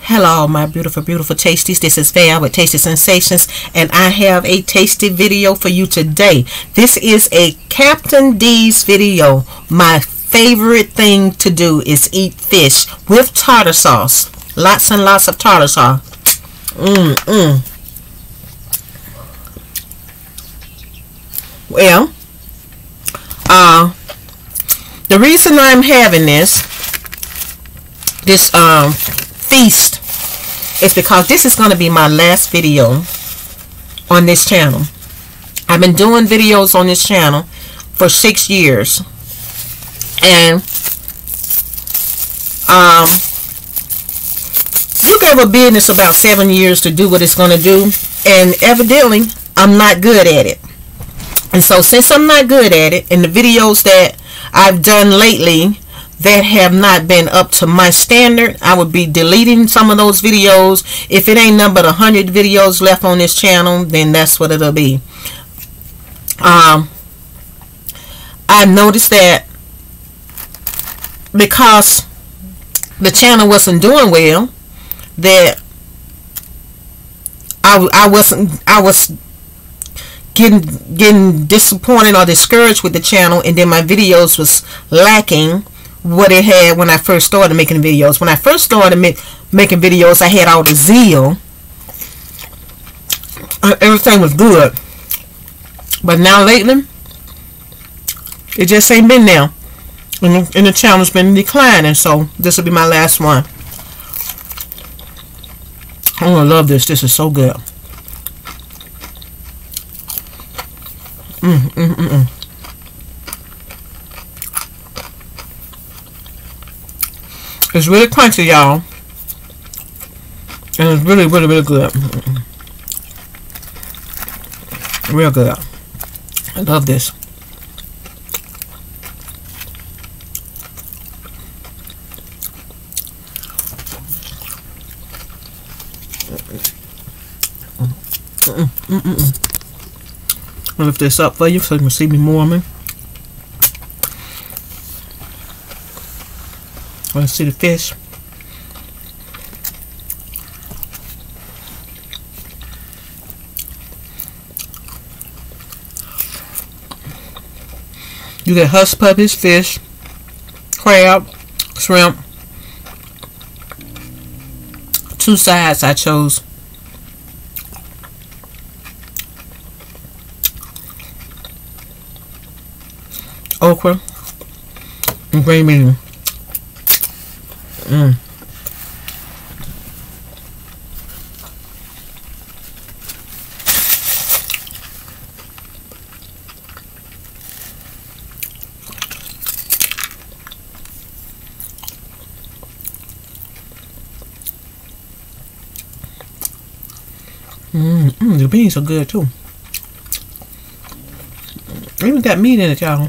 Hello my beautiful tasties, this is Val with Tasty Sensations, and I have a tasty video for you today. This is a Captain D's video. My favorite thing to do is eat fish with tartar sauce. Lots and lots of tartar sauce. Well, the reason I'm having this feast is because this is going to be my last video on this channel. I've been doing videos on this channel for 6 years, and you gave a business about 7 years to do what it's going to do, and evidently I'm not good at it. And so since I'm not good at it, and the videos that I've done lately that have not been up to my standard, I would be deleting some of those videos. If it ain't nothing but 100 videos left on this channel, then that's what it'll be. I noticed that because the channel wasn't doing well, that I was getting disappointed or discouraged with the channel, and then my videos was lacking what it had when I first started making videos. When I first started making videos, I had all the zeal. Everything was good. But now lately, it just ain't been there. And the channel's been declining. So this will be my last one. I'm gonna love this. This is so good. It's really crunchy, y'all, and it's really good. Real good. I love this. I'll lift this up for you so you can see me more. Let's see the fish. You get hush puppies, fish, crab, shrimp. 2 sides I chose. Okra and green bean. The beans are good too. Even got meat in it, y'all.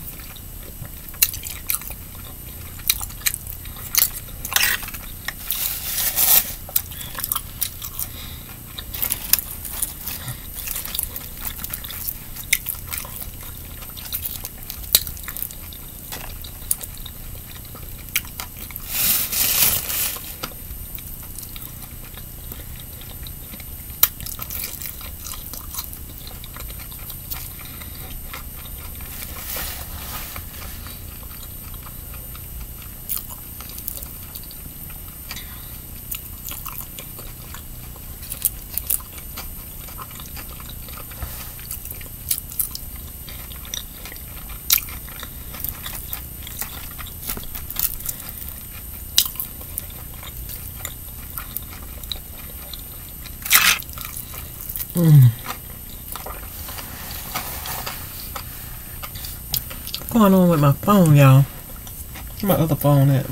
What's going on with my phone, y'all? Where's my other phone at?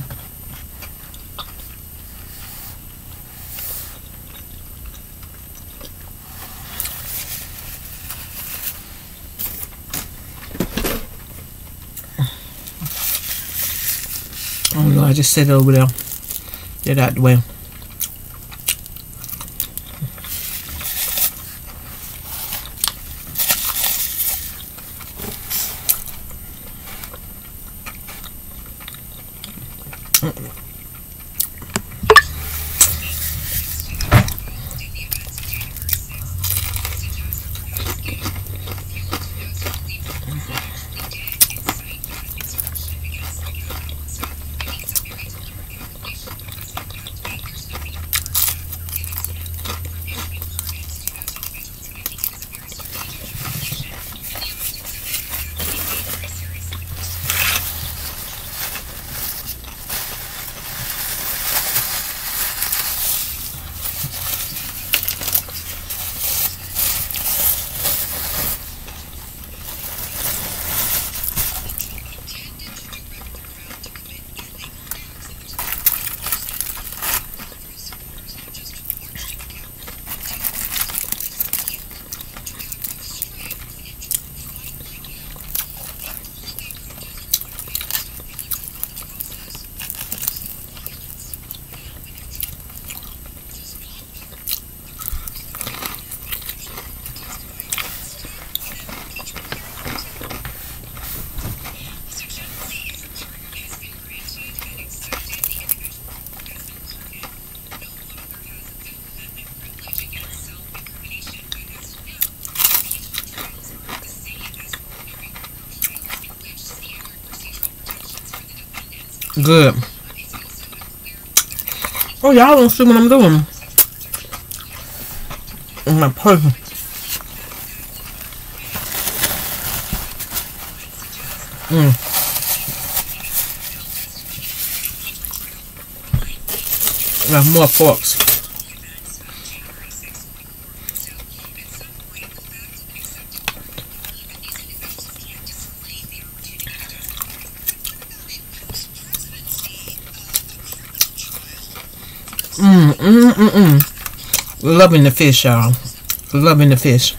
Oh no, I just set it over there. Get out the way. Good. Oh, y'all don't see what I'm doing. My person. I have more forks. Loving the fish, y'all. Loving the fish.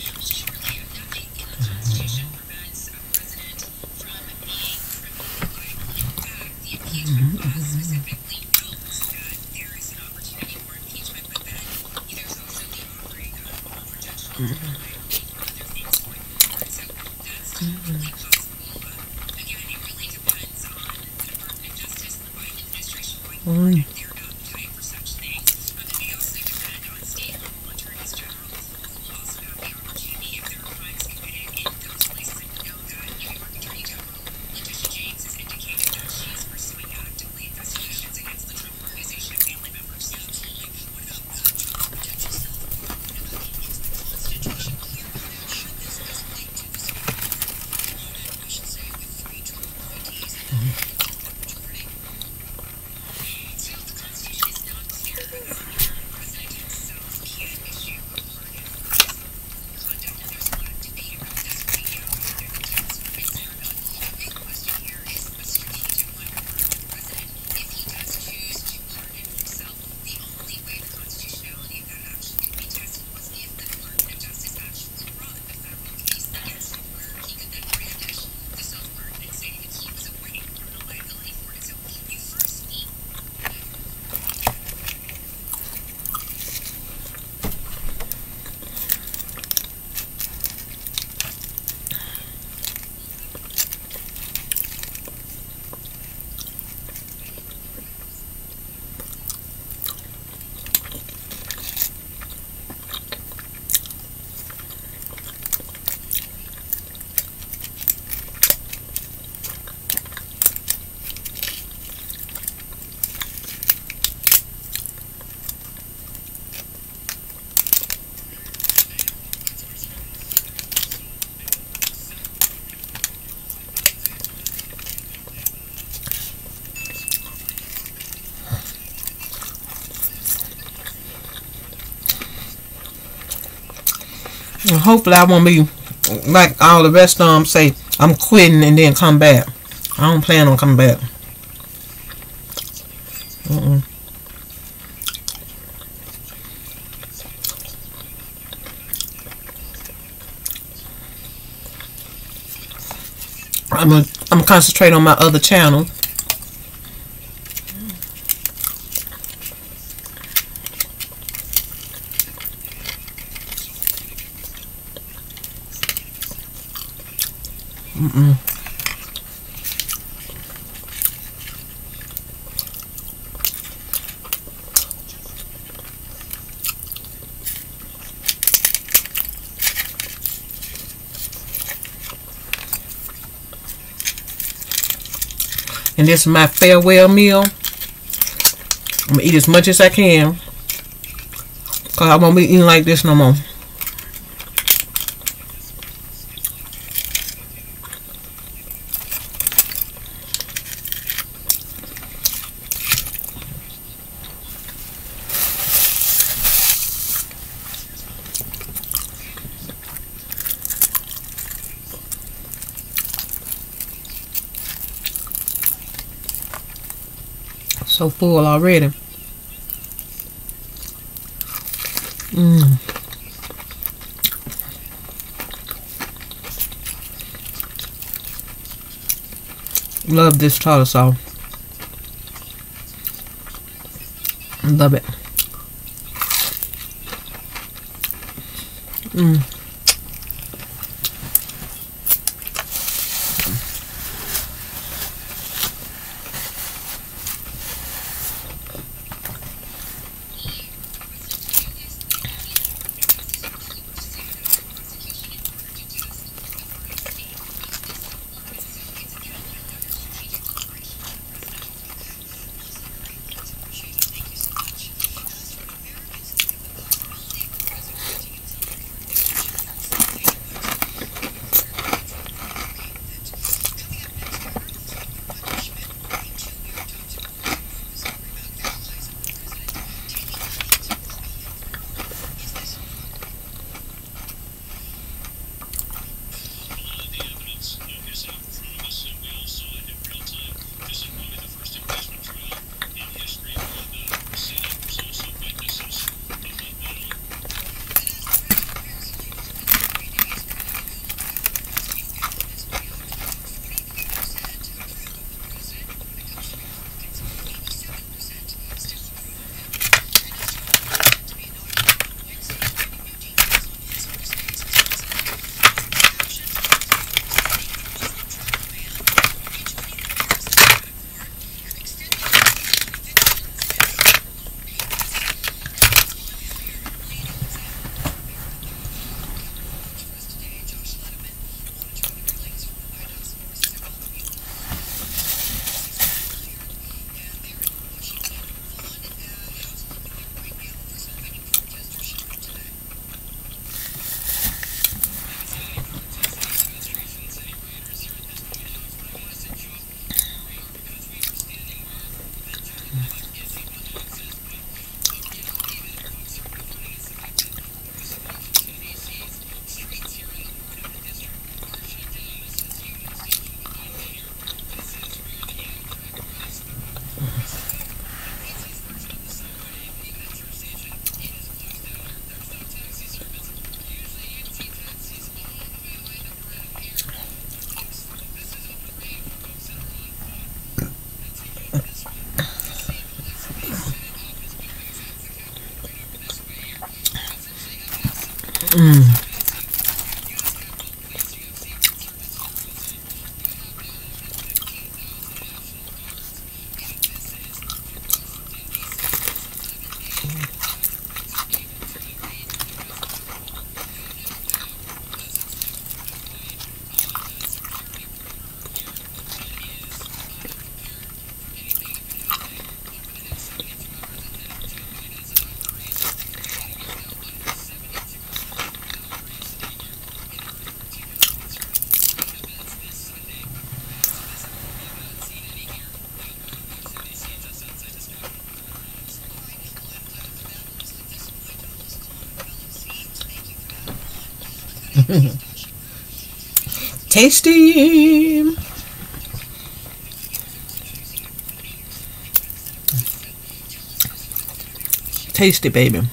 And hopefully I won't be like all the rest of them say I'm quitting and then come back. I don't plan on coming back. I'm gonna concentrate on my other channel. And this is my farewell meal. I'm gonna eat as much as I can, cause I won't be eating like this no more. So full already. Love this tartar sauce. Love it. Tasty. Tasty, baby.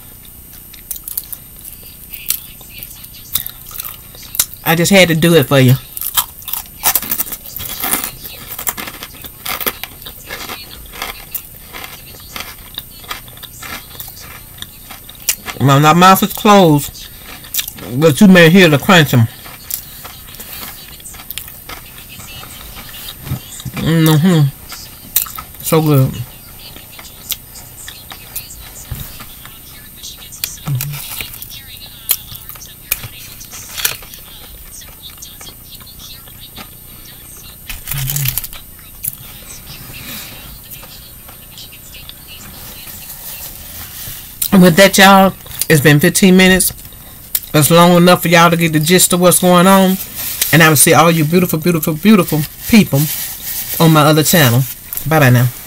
I just had to do it for you. My mouth is closed, but you may hear the crunching. So good. And with that, y'all, it's been 15 minutes. That's long enough for y'all to get the gist of what's going on. And I will see all you beautiful, beautiful, beautiful people on my other channel. Bye bye now.